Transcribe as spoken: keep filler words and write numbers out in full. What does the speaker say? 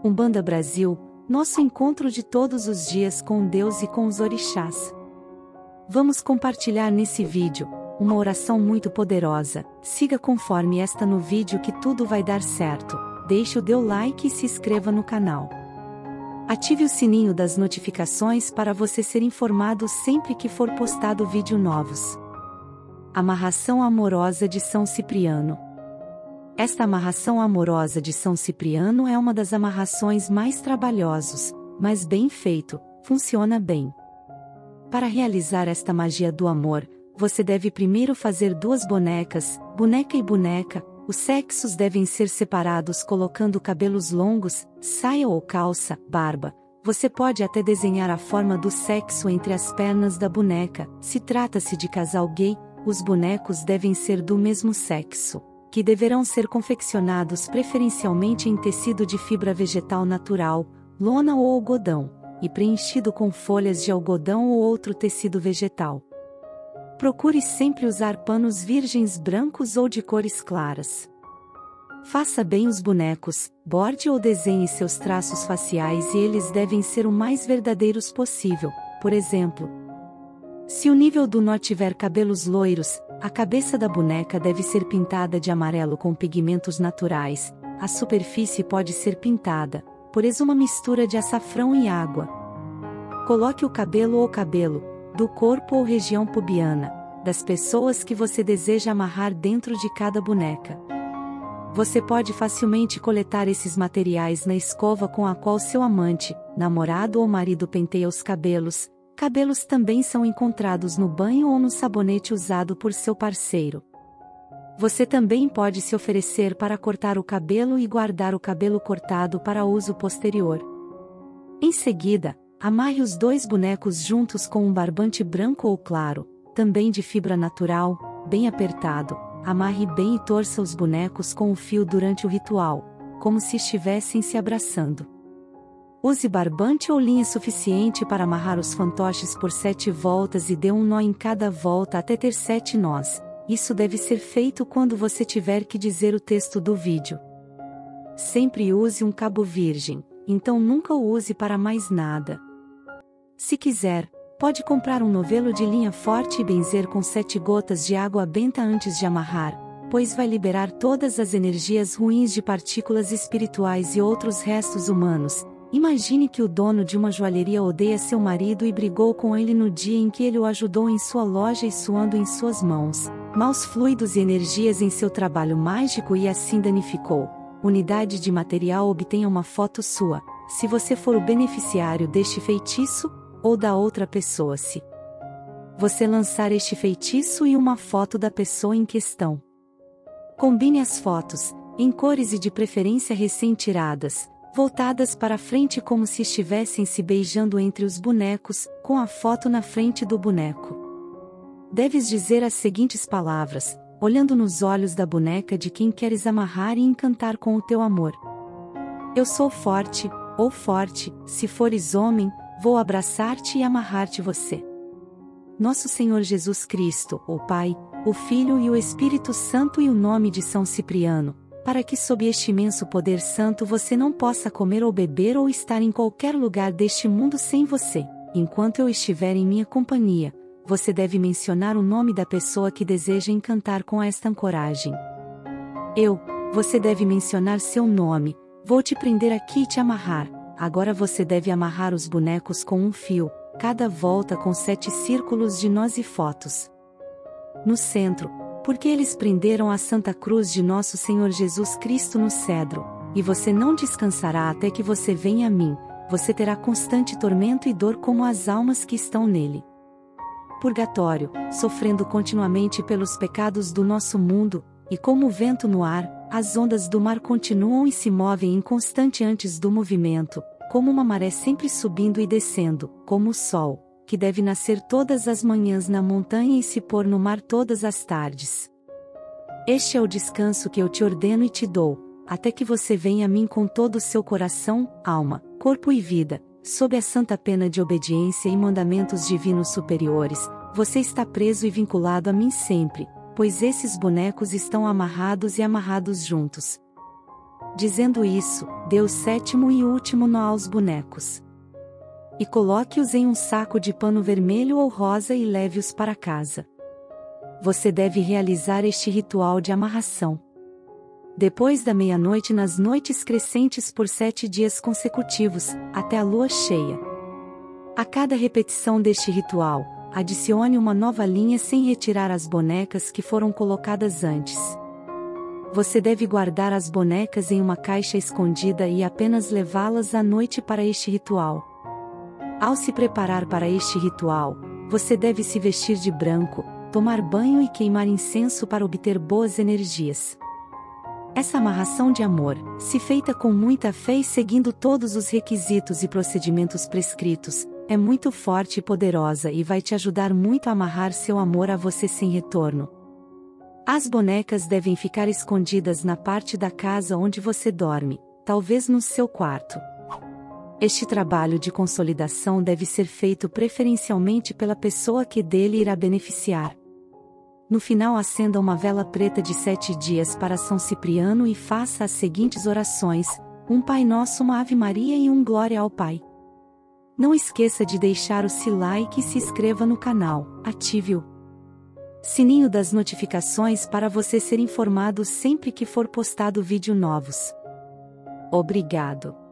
Umbanda Brasil, nosso encontro de todos os dias com Deus e com os orixás. Vamos compartilhar nesse vídeo uma oração muito poderosa. Siga conforme esta no vídeo que tudo vai dar certo. Deixe o seu like e se inscreva no canal. Ative o sininho das notificações para você ser informado sempre que for postado vídeo novos. Amarração amorosa de São Cipriano. Esta amarração amorosa de São Cipriano é uma das amarrações mais trabalhosas, mas bem feito, funciona bem. Para realizar esta magia do amor, você deve primeiro fazer duas bonecas, boneca e boneca. Os sexos devem ser separados colocando cabelos longos, saia ou calça, barba. Você pode até desenhar a forma do sexo entre as pernas da boneca. Se trata-se de casal gay, os bonecos devem ser do mesmo sexo, que deverão ser confeccionados preferencialmente em tecido de fibra vegetal natural, lona ou algodão, e preenchido com folhas de algodão ou outro tecido vegetal. Procure sempre usar panos virgens brancos ou de cores claras. Faça bem os bonecos, borde ou desenhe seus traços faciais e eles devem ser o mais verdadeiros possível. Por exemplo, se o nível do nó tiver cabelos loiros, a cabeça da boneca deve ser pintada de amarelo com pigmentos naturais. A superfície pode ser pintada, por exemplo, uma mistura de açafrão e água. Coloque o cabelo ou cabelo, do corpo ou região pubiana, das pessoas que você deseja amarrar dentro de cada boneca. Você pode facilmente coletar esses materiais na escova com a qual seu amante, namorado ou marido penteia os cabelos. Cabelos também são encontrados no banho ou no sabonete usado por seu parceiro. Você também pode se oferecer para cortar o cabelo e guardar o cabelo cortado para uso posterior. Em seguida, amarre os dois bonecos juntos com um barbante branco ou claro, também de fibra natural, bem apertado. Amarre bem e torça os bonecos com o fio durante o ritual, como se estivessem se abraçando. Use barbante ou linha suficiente para amarrar os fantoches por sete voltas e dê um nó em cada volta até ter sete nós. Isso deve ser feito quando você tiver que dizer o texto do vídeo. Sempre use um cabo virgem, então nunca o use para mais nada. Se quiser, pode comprar um novelo de linha forte e benzer com sete gotas de água benta antes de amarrar, pois vai liberar todas as energias ruins de partículas espirituais e outros restos humanos. Imagine que o dono de uma joalheria odeia seu marido e brigou com ele no dia em que ele o ajudou em sua loja e suando em suas mãos, maus fluidos e energias em seu trabalho mágico e assim danificou. Unidade de material. Obtenha uma foto sua, se você for o beneficiário deste feitiço, ou da outra pessoa se você lançar este feitiço e uma foto da pessoa em questão. Combine as fotos, em cores e de preferência recém-tiradas, voltadas para frente como se estivessem se beijando entre os bonecos, com a foto na frente do boneco. Deves dizer as seguintes palavras, olhando nos olhos da boneca de quem queres amarrar e encantar com o teu amor. Eu sou forte, ou forte, se fores homem, vou abraçar-te e amarrar-te você. Nosso Senhor Jesus Cristo, o Pai, o Filho e o Espírito Santo e o nome de São Cipriano, para que sob este imenso poder santo você não possa comer ou beber ou estar em qualquer lugar deste mundo sem você. Enquanto eu estiver em minha companhia, você deve mencionar o nome da pessoa que deseja encantar com esta ancoragem. Eu, você deve mencionar seu nome, vou te prender aqui e te amarrar. Agora você deve amarrar os bonecos com um fio, cada volta com sete círculos de nós e fotos. No centro, porque eles prenderam a Santa Cruz de Nosso Senhor Jesus Cristo no cedro, e você não descansará até que você venha a mim, você terá constante tormento e dor como as almas que estão nele. Purgatório, sofrendo continuamente pelos pecados do nosso mundo, e como o vento no ar, as ondas do mar continuam e se movem inconstante antes do movimento, como uma maré sempre subindo e descendo, como o sol, que deve nascer todas as manhãs na montanha e se pôr no mar todas as tardes. Este é o descanso que eu te ordeno e te dou, até que você venha a mim com todo o seu coração, alma, corpo e vida, sob a santa pena de obediência e mandamentos divinos superiores. Você está preso e vinculado a mim sempre, pois esses bonecos estão amarrados e amarrados juntos. Dizendo isso, dê o sétimo e último nó aos bonecos. E coloque-os em um saco de pano vermelho ou rosa e leve-os para casa. Você deve realizar este ritual de amarração depois da meia-noite nas noites crescentes por sete dias consecutivos, até a lua cheia. A cada repetição deste ritual, adicione uma nova linha sem retirar as bonecas que foram colocadas antes. Você deve guardar as bonecas em uma caixa escondida e apenas levá-las à noite para este ritual. Ao se preparar para este ritual, você deve se vestir de branco, tomar banho e queimar incenso para obter boas energias. Essa amarração de amor, se feita com muita fé e seguindo todos os requisitos e procedimentos prescritos, é muito forte e poderosa e vai te ajudar muito a amarrar seu amor a você sem retorno. As bonecas devem ficar escondidas na parte da casa onde você dorme, talvez no seu quarto. Este trabalho de consolidação deve ser feito preferencialmente pela pessoa que dele irá beneficiar. No final, acenda uma vela preta de sete dias para São Cipriano e faça as seguintes orações: um Pai Nosso, uma Ave Maria e um Glória ao Pai. Não esqueça de deixar o seu like e se inscreva no canal, ative o sininho das notificações para você ser informado sempre que for postado vídeo novos. Obrigado.